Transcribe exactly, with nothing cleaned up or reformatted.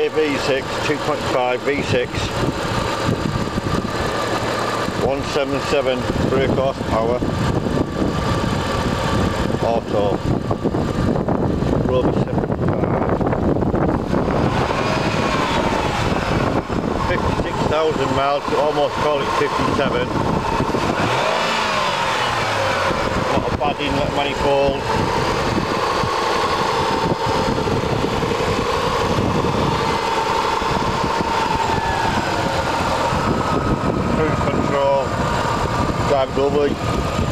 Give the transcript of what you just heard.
K V six two point five V six, one seventy-seven brake horsepower, auto, rover seventy-five, fifty-six thousand miles, almost call it fifty-seven. Not a bad inlet manifold. Cruise control, drive globally.